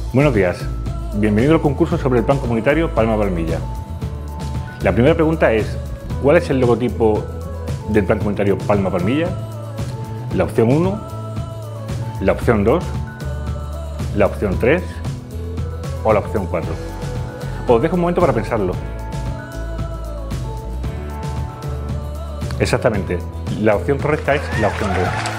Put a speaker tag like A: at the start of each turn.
A: Buenos días, bienvenido al concurso sobre el plan comunitario Palma Palmilla. La primera pregunta es, ¿cuál es el logotipo del plan comunitario Palma Palmilla? La opción 1, la opción 2, la opción 3 o la opción 4. Os dejo un momento para pensarlo. Exactamente, la opción correcta es la opción 2.